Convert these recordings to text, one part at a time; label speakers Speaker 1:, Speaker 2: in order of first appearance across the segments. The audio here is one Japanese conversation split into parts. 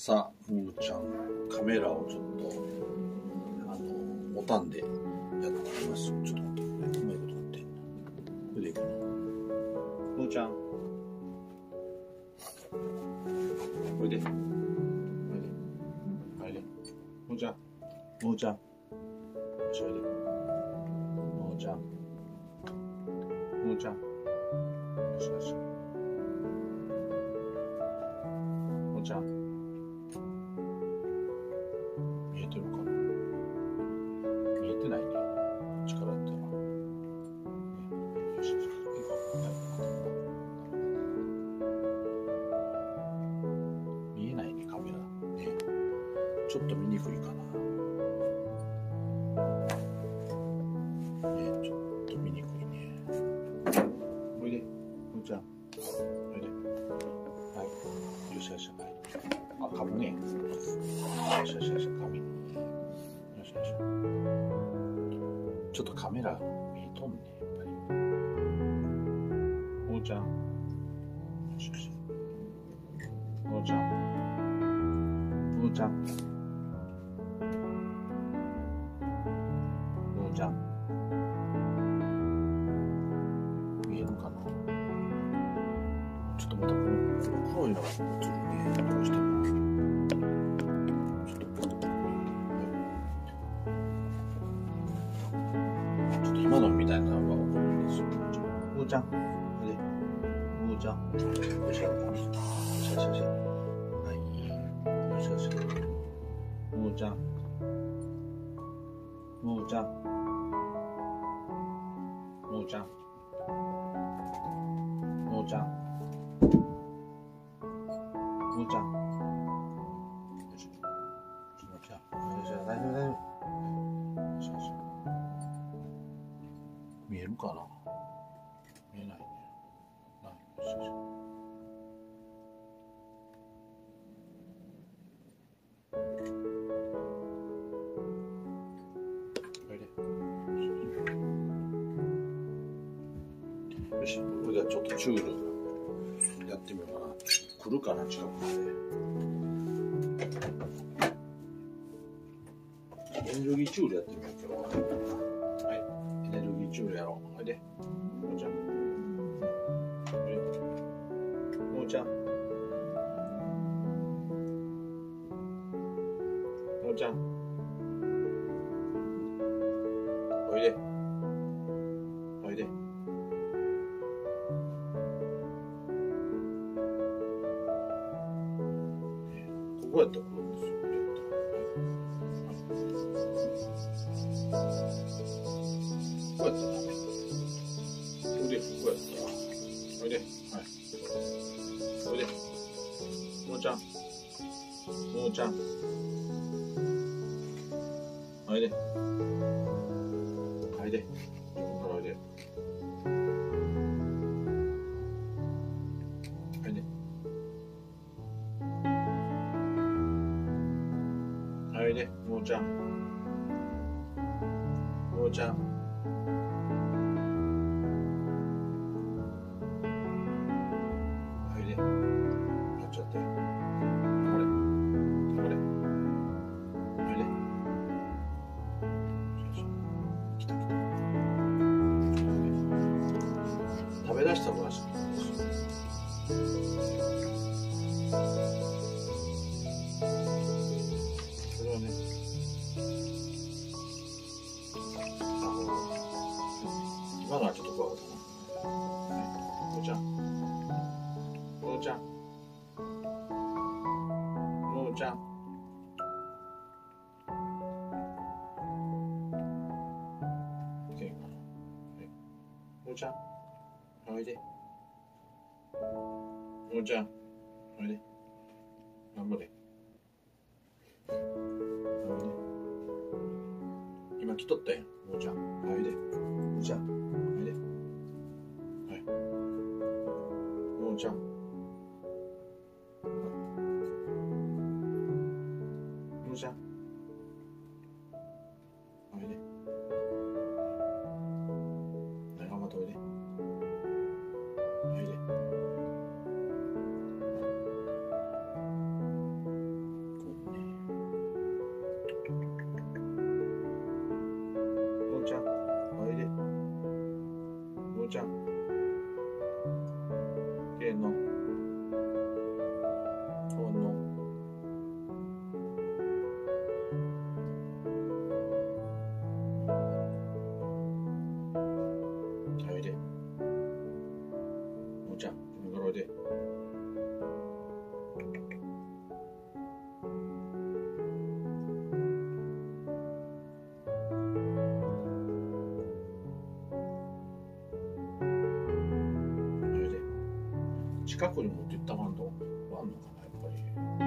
Speaker 1: さあ、もーちゃん、カメラをちょっと、ボタンでやってみます。ちょっと待って、うまいことなってんな。これでいいかな。もーちゃん。これで。もーちゃん。もーちゃん。よし、おいで。もーちゃん。もーちゃん。よしよし。もーちゃん。見えてるかな？見えてないね。力やったら。よしよし。見えないね、カメラ。ね。ちょっと見にくいかな。ね、ちょっと見にくいね。おいで、もーちゃん。おいで。はい。よしよし。はい。あ、噛むね。よしよしよし、噛み。よしよし。ちょっとカメラ見えとんね、やっぱり。もーちゃん。よしよし。もーちゃん。もーちゃん。もーちゃん。見えるかな？ちょっとまたこの黒いのが映るね。どうしても。ちょっと今のみたいなのが起こるんですよ。もーちゃん。もーちゃん。よしよし。よしよしよし。はい。よしよし。もーちゃん。もーちゃん。もーちゃん。もーちゃん。もーちゃん。よし。もーちゃん。よしよし。大丈夫大丈夫。よしよし。見えるかな？見えないね。よしよし。よし、これではちょっとチュールやってみようかな。来るかな、近くまで。エネルギーチュールやってみよう、今日は。はい、エネルギーチュールやろう。おいで。もーちゃん。もーちゃん。もーちゃん。おいで。おいで。ここやったら来るんですよ。こうやったらダメ。おいで、こうやったら。おいで。はい。おいで。もーちゃん。もーちゃん。おいで。おいで。自分からおいで。おいで。おいで。もーちゃん。もーちゃん。おいで。やっちゃって。頑張れ。頑張れ。おいで。来た来た。食べ出したらしいです。これはね、今のはちょっと怖かったな。はい。もーちゃん。もーちゃん。もーちゃん。いけんかな。はい。もーちゃん。おいで。もーちゃん。おいで。頑張れ。おいで。今来とったやん。もーちゃん。おいで。もーちゃん。おいで。はい。もーちゃん。もーちゃん。おいで。頑張っておいで。おいで。 近くに持っていったらんと不安のかな、やっぱり。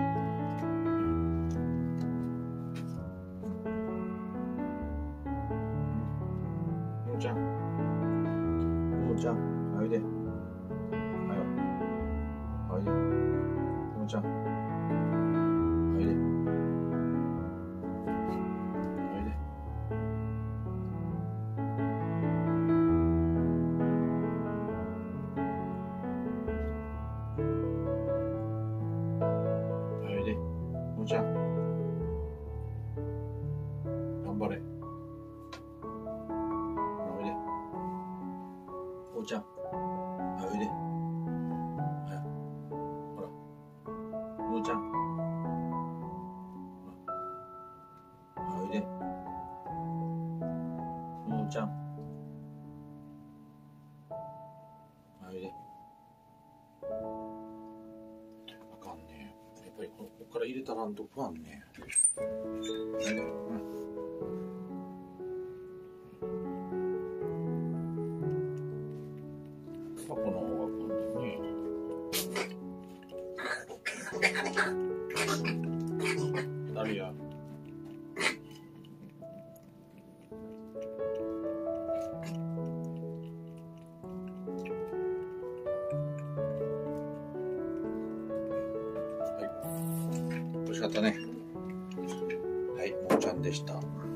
Speaker 1: ももちゃん、ももちゃん、おいで。はよ。おいで。ももちゃん、おいで。おいで。おいで。ももちゃん、頑張れ。おいで。ももちゃん、おいで。はよ。ほら。ももちゃん。おいで。ももちゃん。おいで。あかんね。やっぱりこっから入れたらんと不安ね。おいで。パパの方が今度ね。誰や。美味しかったね。はい、ももちゃんでした。